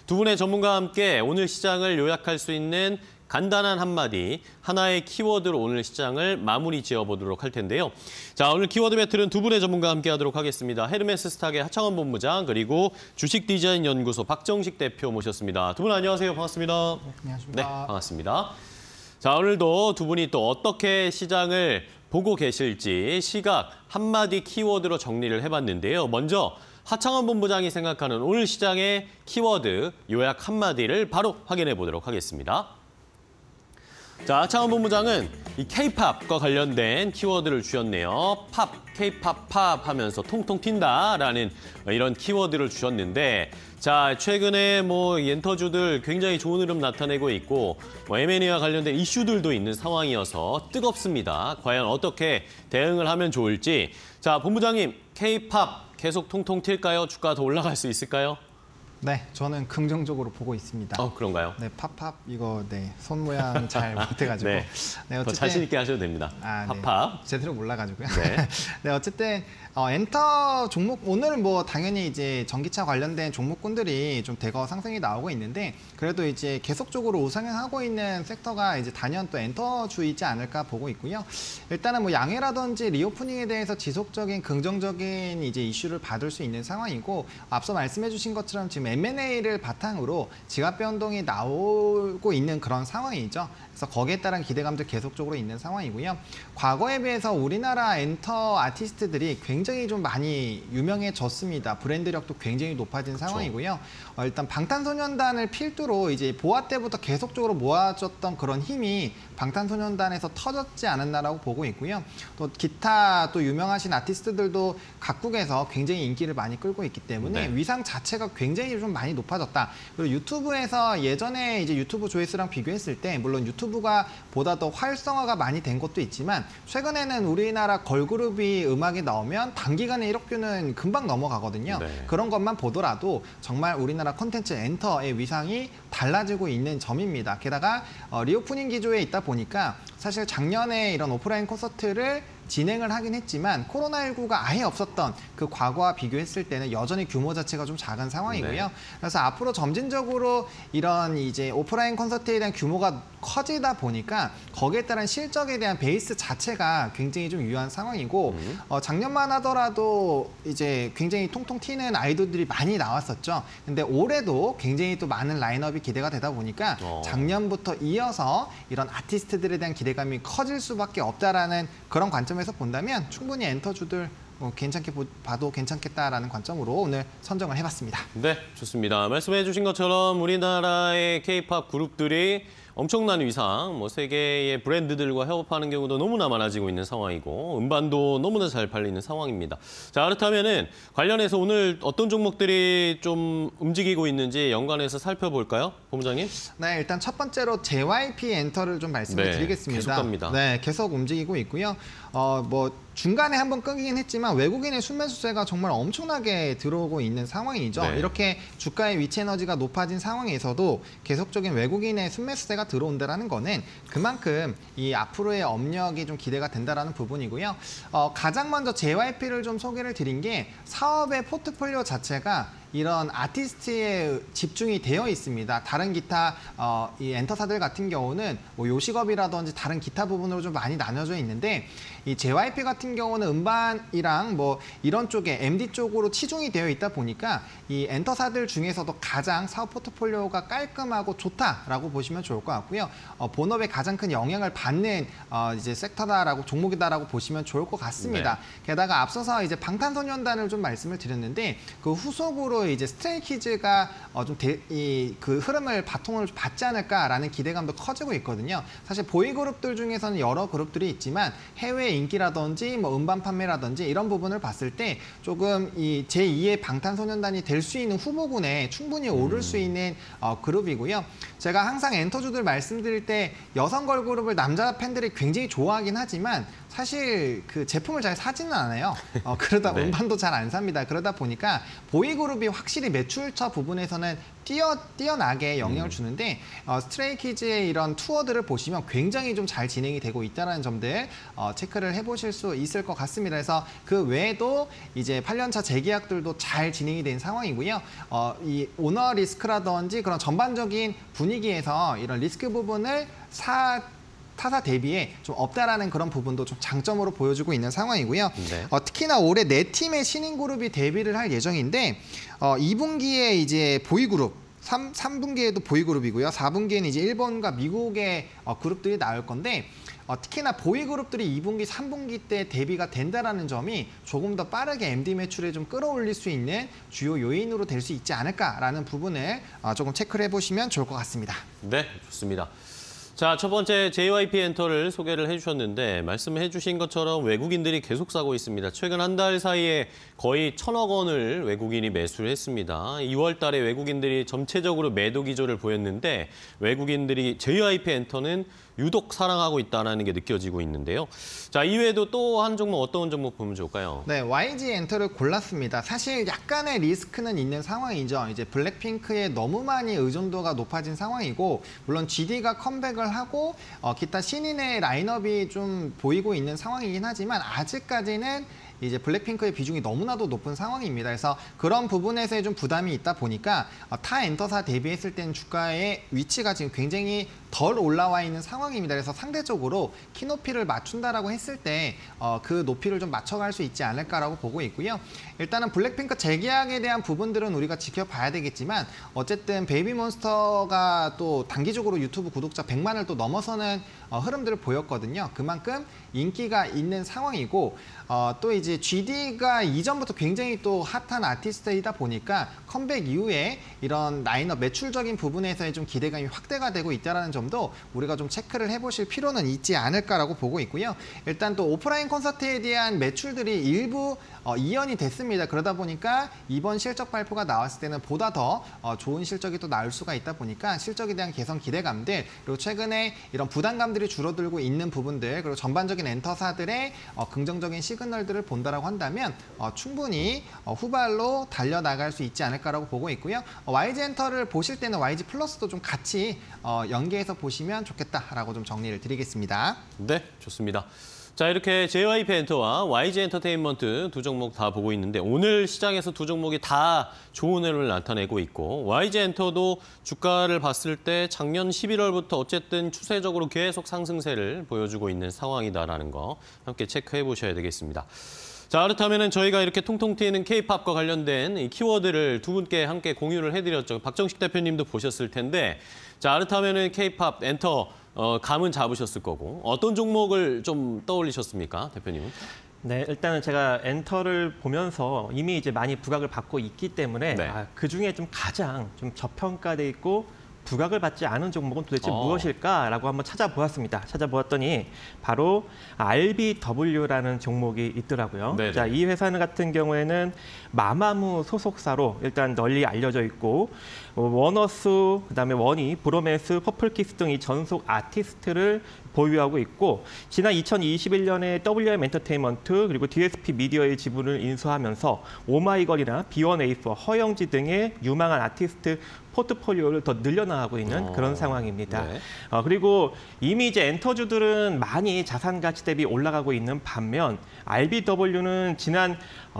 두 분의 전문가와 함께 오늘 시장을 요약할 수 있는 간단한 한마디, 하나의 키워드로 오늘 시장을 마무리 지어보도록 할 텐데요. 자, 오늘 키워드 배틀은 두 분의 전문가와 함께 하도록 하겠습니다. 헤르메스 스탁의 하창원 본부장, 그리고 주식 디자인 연구소 박정식 대표 모셨습니다. 두 분 안녕하세요. 반갑습니다. 네, 안녕하십니까. 네, 반갑습니다. 자, 오늘도 두 분이 또 어떻게 시장을 보고 계실지 시각 한마디 키워드로 정리를 해봤는데요. 먼저 하창원 본부장이 생각하는 오늘 시장의 키워드 요약 한마디를 바로 확인해 보도록 하겠습니다. 자, 하창원 본부장은 이 K-팝과 관련된 키워드를 주셨네요. 팝, K-팝, 팝 하면서 통통 튄다라는 이런 키워드를 주셨는데, 자, 최근에 엔터주들 굉장히 좋은 흐름 나타내고 있고 M&A와 관련된 이슈들도 있는 상황이어서 뜨겁습니다. 과연 어떻게 대응을 하면 좋을지. 자, 본부장님, K-팝 계속 통통 튈까요? 주가 더 올라갈 수 있을까요? 네, 저는 긍정적으로 보고 있습니다. 그런가요? 네, 팝팝 이거 손 모양 잘 못해가지고. 네, 어쨌든 더 자신 있게 하셔도 됩니다. 팝팝. 네, 제대로 몰라가지고요. 네. 네, 어쨌든 엔터 종목 오늘은 당연히 이제 전기차 관련된 종목군들이 좀 대거 상승이 나오고 있는데, 그래도 이제 계속적으로 우상향하고 있는 섹터가 이제 단연 또 엔터주이지 않을까 보고 있고요. 일단은 양해라든지 리오프닝에 대해서 지속적인 긍정적인 이제 이슈를 받을 수 있는 상황이고, 앞서 말씀해주신 것처럼 지금 M&A를 바탕으로 지갑 변동이 나오고 있는 그런 상황이죠. 그래서 거기에 따른 기대감도 계속적으로 있는 상황이고요. 과거에 비해서 우리나라 엔터 아티스트들이 굉장히 좀 많이 유명해졌습니다. 브랜드력도 굉장히 높아진 상황이고요. 일단 방탄소년단을 필두로 이제 보아 때부터 계속적으로 모아졌던 그런 힘이 방탄소년단에서 터졌지 않았나라고 보고 있고요. 또 기타 또 유명하신 아티스트들도 각국에서 굉장히 인기를 많이 끌고 있기 때문에 위상 자체가 굉장히 좀 많이 높아졌다. 그리고 유튜브에서 예전에 이제 유튜브 조회수랑 비교했을 때 물론 유튜브가 보다 더 활성화가 많이 된 것도 있지만, 최근에는 우리나라 걸그룹이 음악이 나오면 단기간에 1억 뷰는 금방 넘어가거든요. 그런 것만 보더라도 정말 우리나라 콘텐츠 엔터의 위상이 달라지고 있는 점입니다. 게다가 리오프닝 기조에 있다 보니까 사실 작년에 이런 오프라인 콘서트를 진행을 하긴 했지만 코로나19가 아예 없었던 그 과거와 비교했을 때는 여전히 규모 자체가 좀 작은 상황이고요. 그래서 앞으로 점진적으로 이런 이제 오프라인 콘서트에 대한 규모가 커지다 보니까 거기에 따른 실적에 대한 베이스 자체가 굉장히 좀 유효한 상황이고, 작년만 하더라도 이제 굉장히 통통 튀는 아이돌들이 많이 나왔었죠. 근데 올해도 굉장히 또 많은 라인업이 기대가 되다 보니까 작년부터 이어서 이런 아티스트들에 대한 기대감이 커질 수밖에 없다라는 그런 관점에서 본다면 충분히 엔터주들 괜찮게 봐도 괜찮겠다라는 관점으로 오늘 선정을 해봤습니다. 네, 좋습니다. 말씀해 주신 것처럼 우리나라의 K-팝 그룹들이 엄청난 위상, 세계의 브랜드들과 협업하는 경우도 너무나 많아지고 있는 상황이고, 음반도 너무나 잘 팔리는 상황입니다. 자, 그렇다면은 관련해서 오늘 어떤 종목들이 좀 움직이고 있는지 연관해서 살펴볼까요, 본부장님? 네, 일단 첫 번째로 JYP 엔터를 좀 말씀을 드리겠습니다. 계속 갑니다. 네, 계속 움직이고 있고요. 중간에 한번 끊기긴 했지만 외국인의 순매수세가 정말 엄청나게 들어오고 있는 상황이죠. 이렇게 주가의 위치 에너지가 높아진 상황에서도 계속적인 외국인의 순매수세가 들어온다는 거는 그만큼 이 앞으로의 업력이 좀 기대가 된다는 부분이고요. 가장 먼저 JYP를 좀 소개를 드린 게 사업의 포트폴리오 자체가 이런 아티스트에 집중이 되어 있습니다. 다른 기타 이 엔터사들 같은 경우는 요식업이라든지 다른 기타 부분으로 좀 많이 나눠져 있는데, 이 JYP 같은 경우는 음반이랑 이런 쪽에 MD 쪽으로 치중이 되어 있다 보니까 이 엔터사들 중에서도 가장 사업 포트폴리오가 깔끔하고 좋다라고 보시면 좋을 것 같고요. 본업에 가장 큰 영향을 받는 이제 섹터다라고 종목이다라고 보시면 좋을 것 같습니다. 게다가 앞서서 이제 방탄소년단을 좀 말씀을 드렸는데, 그 후속으로 이제 스트레이키즈가 그 흐름을 바통을 받지 않을까라는 기대감도 커지고 있거든요. 사실 보이그룹들 중에서는 여러 그룹들이 있지만 해외 인기라든지 음반 판매라든지 이런 부분을 봤을 때 조금 이 제2의 방탄소년단이 될 수 있는 후보군에 충분히 오를 수 있는 그룹이고요. 제가 항상 엔터주들 말씀드릴 때 여성 걸그룹을 남자 팬들이 굉장히 좋아하긴 하지만 사실 그 제품을 잘 사지는 않아요. 그러다 네. 운반도 잘 안 삽니다. 그러다 보니까 보이그룹이 확실히 매출처 부분에서는 뛰어나게 영향을 주는데 스트레이키즈의 이런 투어들을 보시면 굉장히 좀 잘 진행이 되고 있다는 점들 체크를 해보실 수 있을 것 같습니다. 그래서 그 외에도 이제 8년차 재계약들도 잘 진행이 된 상황이고요. 이 오너 리스크라든지 그런 전반적인 분위기에서 이런 리스크 부분을 타사 대비에 좀 없다라는 그런 부분도 좀 장점으로 보여주고 있는 상황이고요. 네. 특히나 올해 4팀의 신인 그룹이 데뷔를 할 예정인데 2분기에 이제 보이그룹 3분기에도 보이그룹이고요. 4분기에는 이제 일본과 미국의 그룹들이 나올 건데 특히나 보이그룹들이 2분기, 3분기 때 데뷔가 된다는 점이 조금 더 빠르게 MD 매출에 좀 끌어올릴 수 있는 주요 요인으로 될 수 있지 않을까라는 부분을 조금 체크를 해보시면 좋을 것 같습니다. 네, 좋습니다. 자, 첫 번째 JYP 엔터를 소개를 해주셨는데 말씀해 주신 것처럼 외국인들이 계속 사고 있습니다. 최근 한 달 사이에 거의 1,000억 원을 외국인이 매수를 했습니다. 2월 달에 외국인들이 전체적으로 매도 기조를 보였는데 외국인들이 JYP 엔터는 유독 사랑하고 있다는 게 느껴지고 있는데요. 자, 이외에도 또 한 종목 어떤 종목 보면 좋을까요? 네, YG 엔터를 골랐습니다. 사실 약간의 리스크는 있는 상황이죠. 이제 블랙핑크에 너무 많이 의존도가 높아진 상황이고 물론 GD가 컴백을 하고 기타 신인의 라인업이 좀 보이고 있는 상황이긴 하지만 아직까지는 이제 블랙핑크의 비중이 너무나도 높은 상황입니다. 그래서 그런 부분에서의 좀 부담이 있다 보니까 타 엔터사 대비했을 때는 주가의 위치가 지금 굉장히 덜 올라와 있는 상황입니다. 그래서 상대적으로 키 높이를 맞춘다라고 했을 때 그 높이를 좀 맞춰갈 수 있지 않을까라고 보고 있고요. 일단은 블랙핑크 재계약에 대한 부분들은 우리가 지켜봐야 되겠지만 어쨌든 베이비몬스터가 또 단기적으로 유튜브 구독자 100만을 또 넘어서는 흐름들을 보였거든요. 그만큼 인기가 있는 상황이고 또 이제 GD가 이전부터 굉장히 또 핫한 아티스트이다 보니까 컴백 이후에 이런 라인업 매출적인 부분에서의 좀 기대감이 확대가 되고 있다는 점도 우리가 좀 체크를 해보실 필요는 있지 않을까라고 보고 있고요. 일단 또 오프라인 콘서트에 대한 매출들이 일부 이연이 됐습니다. 그러다 보니까 이번 실적 발표가 나왔을 때는 보다 더 좋은 실적이 또 나올 수가 있다 보니까 실적에 대한 개선 기대감들 그리고 최근에 이런 부담감들이 줄어들고 있는 부분들 그리고 전반적인 엔터사들의 긍정적인 시그널들을 본다라고 한다면 충분히 후발로 달려나갈 수 있지 않을까라고 보고 있고요. YG 엔터를 보실 때는 YG 플러스도 좀 같이 연계해서 보시면 좋겠다라고 좀 정리를 드리겠습니다. 네, 좋습니다. 자, 이렇게 JYP 엔터와 YG 엔터테인먼트 두 종목 다 보고 있는데 오늘 시장에서 두 종목이 다 좋은 흐름을 나타내고 있고 YG 엔터도 주가를 봤을 때 작년 11월부터 어쨌든 추세적으로 계속 상승세를 보여주고 있는 상황이다라는 거 함께 체크해 보셔야 되겠습니다. 자, 그렇다면 저희가 이렇게 통통 튀는 K-팝과 관련된 이 키워드를 두 분께 함께 공유를 해드렸죠. 박정식 대표님도 보셨을 텐데 자, 그렇다면 K-팝 엔터 감은 잡으셨을 거고 어떤 종목을 좀 떠올리셨습니까, 대표님은? 네, 일단은 제가 엔터를 보면서 이미 이제 많이 부각을 받고 있기 때문에 네. 그 중에 좀 가장 좀 저평가돼 있고 부각을 받지 않은 종목은 도대체 무엇일까라고 한번 찾아보았습니다. 찾아보았더니 바로 RBW라는 종목이 있더라고요. 네네. 자, 이 회사 같은 경우에는 마마무 소속사로 일단 널리 알려져 있고 원어스, 그다음에 원희, 브로메스, 퍼플키스 등 이 전속 아티스트를 보유하고 있고 지난 2021년에 WM 엔터테인먼트 그리고 DSP 미디어의 지분을 인수하면서 오마이걸이나 B1A4, 허영지 등의 유망한 아티스트 포트폴리오를 더 늘려나가고 있는 그런 상황입니다. 네. 그리고 이미 이제 엔터주들은 많이 자산 가치 대비 올라가고 있는 반면 RBW는 지난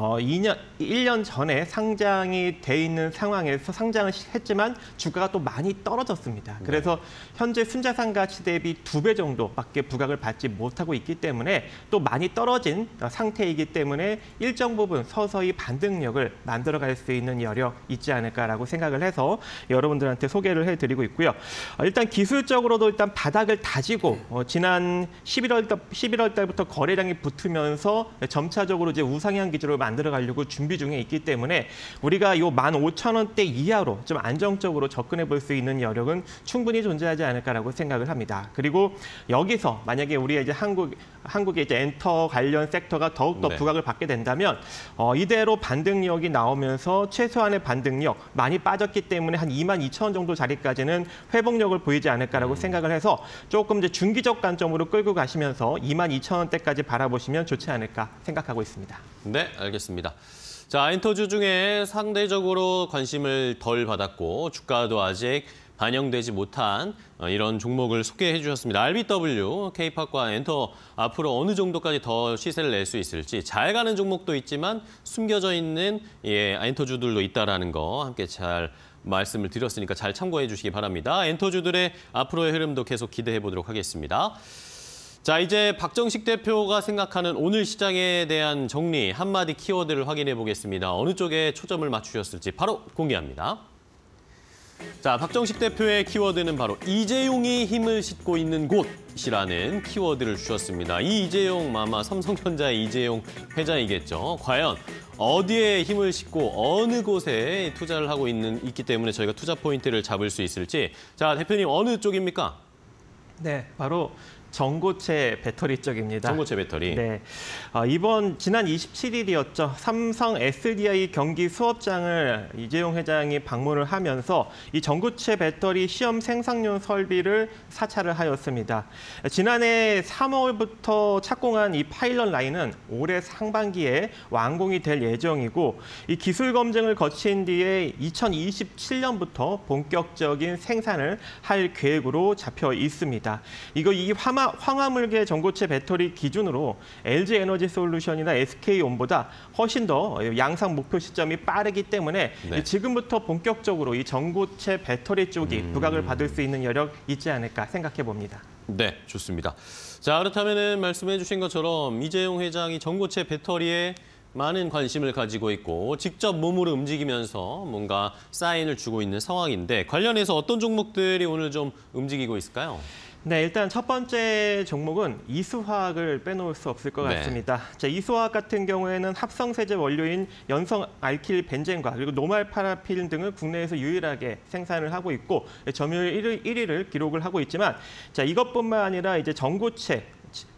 1년 전에 상장이 돼 있는 상황에서 상장을 했지만 주가가 또 많이 떨어졌습니다. 그래서 현재 순자산 가치 대비 2배 정도밖에 부각을 받지 못하고 있기 때문에 또 많이 떨어진 상태이기 때문에 일정 부분 서서히 반등력을 만들어갈 수 있는 여력 있지 않을까라고 생각을 해서 여러분들한테 소개를 해드리고 있고요. 일단 기술적으로도 일단 바닥을 다지고 지난 11월 달부터 거래량이 붙으면서 점차적으로 이제 우상향 기조를 만들어 가려고 준비 중에 있기 때문에 우리가 이 15,000원대 이하로 좀 안정적으로 접근해 볼 수 있는 여력은 충분히 존재하지 않을까라고 생각을 합니다. 그리고 여기서 만약에 우리가 이제 한국 한국의 이제 엔터 관련 섹터가 더욱더 네. 부각을 받게 된다면 이대로 반등력이 나오면서 최소한의 반등력 많이 빠졌기 때문에 한 22,000원 정도 자리까지는 회복력을 보이지 않을까라고 생각을 해서 조금 이제 중기적 관점으로 끌고 가시면서 22,000원대까지 바라보시면 좋지 않을까 생각하고 있습니다. 네, 알겠습니다. 자, 엔터주 중에 상대적으로 관심을 덜 받았고 주가도 아직 반영되지 못한 이런 종목을 소개해 주셨습니다. RBW, K팝과 엔터 앞으로 어느 정도까지 더 시세를 낼 수 있을지 잘 가는 종목도 있지만 숨겨져 있는 엔터주들도 있다라는 거 함께 잘 말씀을 드렸으니까 잘 참고해 주시기 바랍니다. 엔터주들의 앞으로의 흐름도 계속 기대해 보도록 하겠습니다. 자, 이제 박정식 대표가 생각하는 오늘 시장에 대한 정리, 한마디 키워드를 확인해 보겠습니다. 어느 쪽에 초점을 맞추셨을지 바로 공개합니다. 자, 박정식 대표의 키워드는 바로 이재용이 힘을 싣고 있는 곳이라는 키워드를 주셨습니다. 이 이재용, 아마 삼성전자의 이재용 회장이겠죠. 과연 어디에 힘을 싣고 어느 곳에 투자를 하고 있기 때문에 저희가 투자 포인트를 잡을 수 있을지. 자, 대표님 어느 쪽입니까? 네, 바로 전고체 배터리 쪽입니다. 전고체 배터리. 네, 지난 27일이었죠. 삼성 SDI 경기 수업장을 이재용 회장이 방문을 하면서 이 전고체 배터리 시험 생산용 설비를 사찰을 하였습니다. 지난해 3월부터 착공한 이 파일럿 라인은 올해 상반기에 완공이 될 예정이고 이 기술 검증을 거친 뒤에 2027년부터 본격적인 생산을 할 계획으로 잡혀 있습니다. 이 황화물계 전고체 배터리 기준으로 LG 에너지 솔루션이나 SK온보다 훨씬 더 양상 목표 시점이 빠르기 때문에 네. 지금부터 본격적으로 이 전고체 배터리 쪽이 부각을 받을 수 있는 여력 있지 않을까 생각해 봅니다. 네, 좋습니다. 자, 그렇다면 말씀해 주신 것처럼 이재용 회장이 전고체 배터리에 많은 관심을 가지고 있고 직접 몸으로 움직이면서 뭔가 사인을 주고 있는 상황인데 관련해서 어떤 종목들이 오늘 좀 움직이고 있을까요? 네, 일단 첫 번째 종목은 이수화학을 빼놓을 수 없을 것 네. 같습니다. 자, 이수화학 같은 경우에는 합성세제 원료인 연성 알킬 벤젠과 그리고 노말 파라핀 등을 국내에서 유일하게 생산을 하고 있고 점유율 1위를 기록을 하고 있지만 자, 이것뿐만 아니라 이제 전고체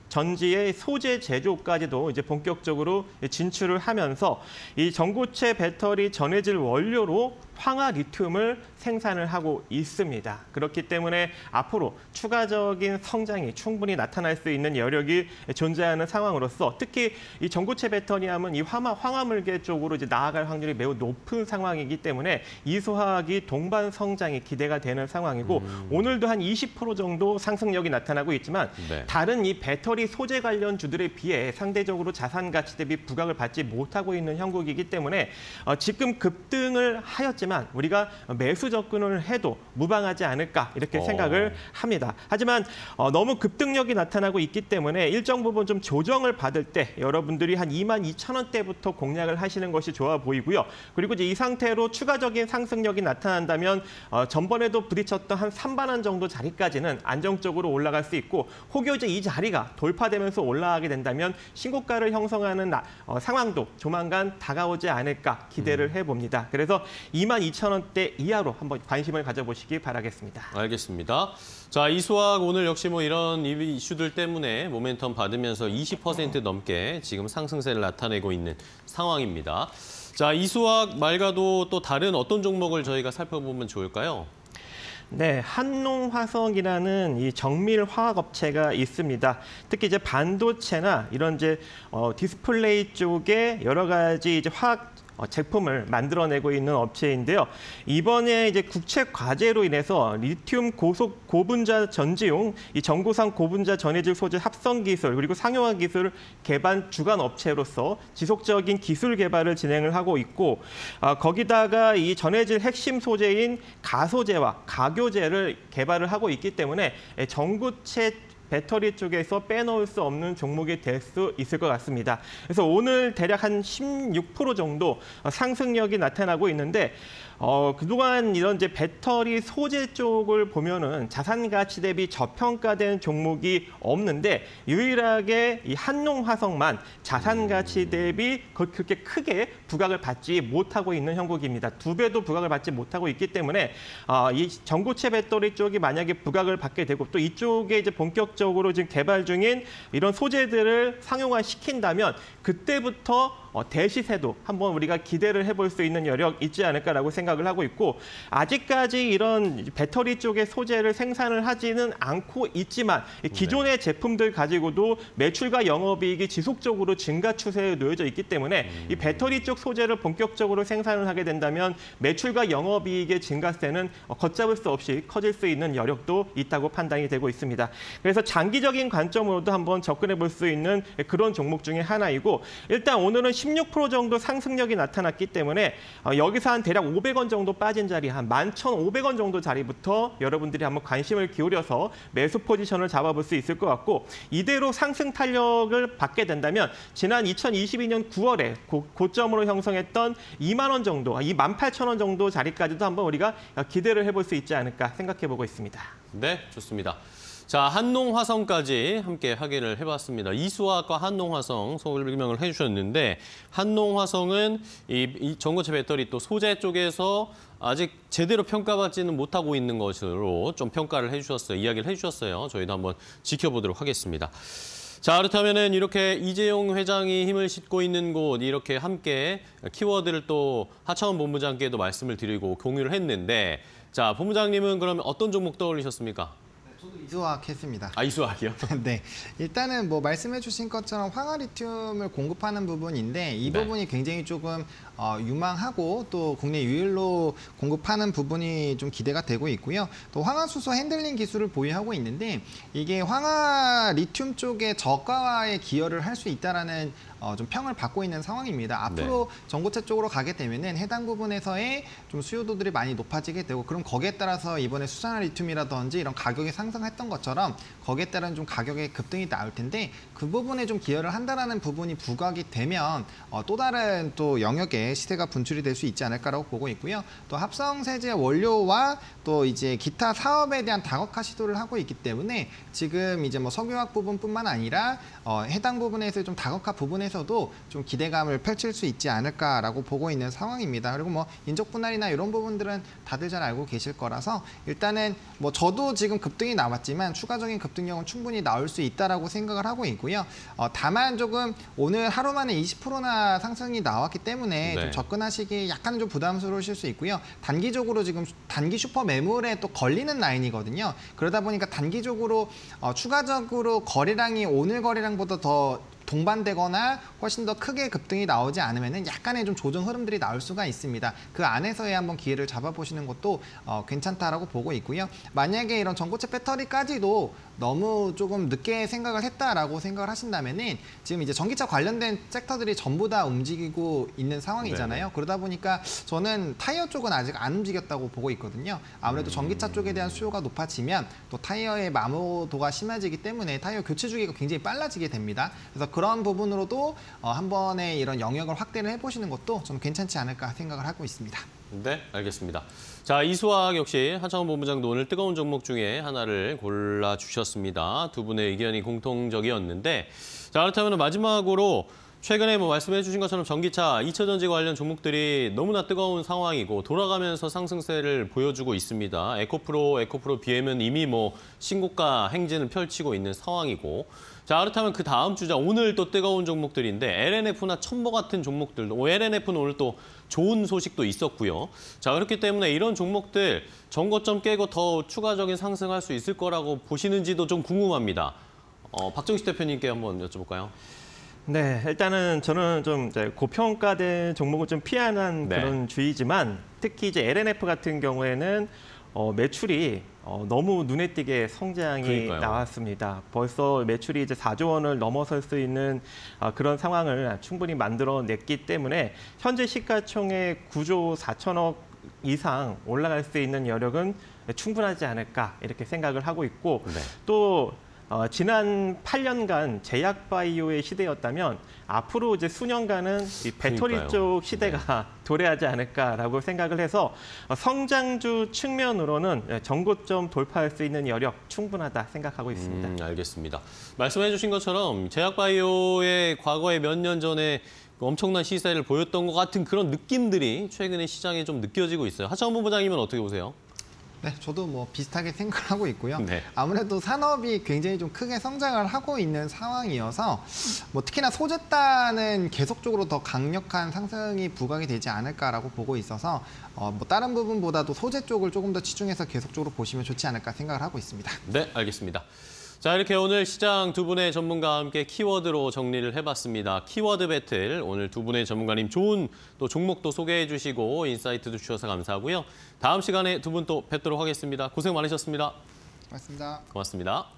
전지의 소재 제조까지도 이제 본격적으로 진출을 하면서 이 전고체 배터리 전해질 원료로 황화 리튬을 생산을 하고 있습니다. 그렇기 때문에 앞으로 추가적인 성장이 충분히 나타날 수 있는 여력이 존재하는 상황으로서 특히 이 전고체 배터리함은 이 황화물계 쪽으로 이제 나아갈 확률이 매우 높은 상황이기 때문에 이수화학이 동반 성장이 기대가 되는 상황이고 오늘도 한 20% 정도 상승력이 나타나고 있지만 네. 다른 이 배터리 소재 관련 주들에 비해 상대적으로 자산 가치 대비 부각을 받지 못하고 있는 형국이기 때문에 지금 급등을 하였지만 우리가 매수 접근을 해도 무방하지 않을까 이렇게 생각을 합니다. 하지만 너무 급등력이 나타나고 있기 때문에 일정 부분 좀 조정을 받을 때 여러분들이 한 22,000원대부터 공략을 하시는 것이 좋아 보이고요. 그리고 이제 이 상태로 추가적인 상승력이 나타난다면 전번에도 부딪혔던 한 3반원 정도 자리까지는 안정적으로 올라갈 수 있고 혹여 이제 이 자리가 돌파되면서 올라가게 된다면 신고가를 형성하는 상황도 조만간 다가오지 않을까 기대를 해봅니다. 그래서 22,000원대 이하로 한번 관심을 가져보시기 바라겠습니다. 알겠습니다. 자, 이수학 오늘 역시 뭐 이런 이슈들 때문에 모멘텀 받으면서 20% 넘게 지금 상승세를 나타내고 있는 상황입니다. 자, 이수학 말고도 또 다른 어떤 종목을 저희가 살펴보면 좋을까요? 네, 한농화성이라는 이 정밀 화학 업체가 있습니다. 특히 이제 반도체나 이런 이제 디스플레이 쪽에 여러 가지 이제 화학 제품을 만들어내고 있는 업체인데요. 이번에 이제 국채 과제로 인해서 리튬 고속 고분자 전지용 이 전고상 고분자 전해질 소재 합성 기술 그리고 상용화 기술 개발 주관 업체로서 지속적인 기술 개발을 진행을 하고 있고 거기다가 이 전해질 핵심 소재인 가소재와 가교재를 개발을 하고 있기 때문에 전고체 배터리 쪽에서 빼놓을 수 없는 종목이 될 수 있을 것 같습니다. 그래서 오늘 대략 한 16% 정도 상승력이 나타나고 있는데 그동안 이런 이제 배터리 소재 쪽을 보면은 자산 가치 대비 저평가된 종목이 없는데 유일하게 이 한농화성만 자산 가치 대비 그렇게 크게 부각을 받지 못하고 있는 형국입니다. 2배도 부각을 받지 못하고 있기 때문에 이 전고체 배터리 쪽이 만약에 부각을 받게 되고 또 이쪽에 이제 본격 본격적으로 지금 개발 중인 이런 소재들을 상용화시킨다면 그때부터 대시세도 한번 우리가 기대를 해볼 수 있는 여력 있지 않을까라고 생각을 하고 있고 아직까지 이런 배터리 쪽의 소재를 생산을 하지는 않고 있지만 기존의 제품들 가지고도 매출과 영업이익이 지속적으로 증가 추세에 놓여져 있기 때문에 이 배터리 쪽 소재를 본격적으로 생산을 하게 된다면 매출과 영업이익의 증가세는 걷잡을 수 없이 커질 수 있는 여력도 있다고 판단이 되고 있습니다. 그래서 장기적인 관점으로도 한번 접근해 볼 수 있는 그런 종목 중에 하나이고 일단 오늘은 16% 정도 상승력이 나타났기 때문에 여기서 한 대략 500원 정도 빠진 자리 한 11,500원 정도 자리부터 여러분들이 한번 관심을 기울여서 매수 포지션을 잡아볼 수 있을 것 같고 이대로 상승 탄력을 받게 된다면 지난 2022년 9월에 고점으로 형성했던 2만 원 정도, 28,000원 정도 자리까지도 한번 우리가 기대를 해볼 수 있지 않을까 생각해보고 있습니다. 네, 좋습니다. 자, 한농화성까지 함께 확인을 해봤습니다. 이수화학과 한농화성 설명을 해주셨는데 한농화성은 이 전고체 배터리 또 소재 쪽에서 아직 제대로 평가받지는 못하고 있는 것으로 좀 평가를 해주셨어요. 이야기를 해주셨어요. 저희도 한번 지켜보도록 하겠습니다. 자, 그렇다면은 이렇게 이재용 회장이 힘을 싣고 있는 곳 이렇게 함께 키워드를 또 하창원 본부장께도 말씀을 드리고 공유를 했는데 자, 본부장님은 그러면 어떤 종목 떠올리셨습니까? 저도 이수화학 했습니다. 아, 이수화학이요? 네, 일단은 뭐 말씀해주신 것처럼 황화리튬을 공급하는 부분인데 이 네. 부분이 굉장히 조금 유망하고 또 국내 유일로 공급하는 부분이 좀 기대가 되고 있고요. 또 황화수소 핸들링 기술을 보유하고 있는데 이게 황화리튬 쪽에 저가화에 기여를 할 수 있다라는 좀 평을 받고 있는 상황입니다. 앞으로 전고체 쪽으로 가게 되면은 해당 부분에서의 좀 수요도들이 많이 높아지게 되고 그럼 거기에 따라서 이번에 수산화 리튬이라든지 이런 가격이 상승했던 것처럼 거기에 따른 좀 가격의 급등이 나올 텐데 그 부분에 좀 기여를 한다라는 부분이 부각이 되면 또 다른 또 영역에 시세가 분출이 될 수 있지 않을까라고 보고 있고요. 또 합성 세제 원료와 또 이제 기타 사업에 대한 다각화 시도를 하고 있기 때문에 지금 이제 뭐 석유화학 부분뿐만 아니라 해당 부분에서 좀 다각화 부분에서도 좀 기대감을 펼칠 수 있지 않을까라고 보고 있는 상황입니다. 그리고 뭐 인적 분할이나 이런 부분들은 다들 잘 알고 계실 거라서 일단은 뭐 저도 지금 급등이 나왔지만 추가적인 급등력은 충분히 나올 수 있다라고 생각을 하고 있고요. 다만 조금 오늘 하루 만에 20%나 상승이 나왔기 때문에 네. 좀 접근하시기 약간은 좀 부담스러우실 수 있고요. 단기적으로 지금 단기 슈퍼 매물에 또 걸리는 라인이거든요. 그러다 보니까 단기적으로 추가적으로 거래량이 오늘 거래량보다 더 동반되거나 훨씬 더 크게 급등이 나오지 않으면 약간의 좀 조정 흐름들이 나올 수가 있습니다. 그 안에서의 한번 기회를 잡아보시는 것도 괜찮다라고 보고 있고요. 만약에 이런 전고체 배터리까지도 너무 조금 늦게 생각을 했다라고 생각을 하신다면은 지금 이제 전기차 관련된 섹터들이 전부 다 움직이고 있는 상황이잖아요. 네네. 그러다 보니까 저는 타이어 쪽은 아직 안 움직였다고 보고 있거든요. 아무래도 전기차 쪽에 대한 수요가 높아지면 또 타이어의 마모도가 심해지기 때문에 타이어 교체 주기가 굉장히 빨라지게 됩니다. 그래서 그런 부분으로도 한 번에 이런 영역을 확대를 해보시는 것도 좀 괜찮지 않을까 생각을 하고 있습니다. 네, 알겠습니다. 자, 이수화학 역시 하창원 본부장도 오늘 뜨거운 종목 중에 하나를 골라주셨습니다. 두 분의 의견이 공통적이었는데 자, 그렇다면 마지막으로 최근에 뭐 말씀해 주신 것처럼 전기차, 2차전지 관련 종목들이 너무나 뜨거운 상황이고 돌아가면서 상승세를 보여주고 있습니다. 에코프로 BM은 이미 뭐 신고가 행진을 펼치고 있는 상황이고 자, 그렇다면 그 다음 주자 오늘 또 뜨거운 종목들인데 LNF나 첨보 같은 종목들, LNF는 오늘 또 좋은 소식도 있었고요. 자, 그렇기 때문에 이런 종목들 전고점 깨고 더 추가적인 상승할 수 있을 거라고 보시는지도 좀 궁금합니다. 박정식 대표님께 한번 여쭤볼까요? 네, 일단은 저는 좀 이제 고평가된 종목을 좀 피하는 네. 그런 주의지만 특히 이제 LNF 같은 경우에는 매출이 너무 눈에 띄게 성장이 그러니까요. 나왔습니다. 벌써 매출이 이제 4조 원을 넘어설 수 있는 그런 상황을 충분히 만들어냈기 때문에 현재 시가총액 9조 4천억 이상 올라갈 수 있는 여력은 충분하지 않을까 이렇게 생각을 하고 있고 네. 또 지난 8년간 제약바이오의 시대였다면 앞으로 이제 수년간은 이 배터리 그러니까요. 쪽 시대가 도래하지 않을까라고 생각을 해서 성장주 측면으로는 전고점 돌파할 수 있는 여력 충분하다 생각하고 있습니다. 알겠습니다. 말씀해 주신 것처럼 제약바이오의 과거에 몇 년 전에 엄청난 시세를 보였던 것 같은 그런 느낌들이 최근에 시장에 좀 느껴지고 있어요. 하창원 본부장님은 어떻게 보세요? 네, 저도 뭐 비슷하게 생각하고 있고요. 네. 아무래도 산업이 굉장히 좀 크게 성장을 하고 있는 상황이어서 뭐 특히나 소재단은 계속적으로 더 강력한 상승이 부각이 되지 않을까라고 보고 있어서 뭐 다른 부분보다도 소재 쪽을 조금 더 치중해서 계속적으로 보시면 좋지 않을까 생각을 하고 있습니다. 네, 알겠습니다. 자, 이렇게 오늘 시장 두 분의 전문가와 함께 키워드로 정리를 해봤습니다. 키워드 배틀, 오늘 두 분의 전문가님 좋은 또 종목도 소개해 주시고 인사이트도 주셔서 감사하고요. 다음 시간에 두 분 또 뵙도록 하겠습니다. 고생 많으셨습니다. 고맙습니다. 고맙습니다.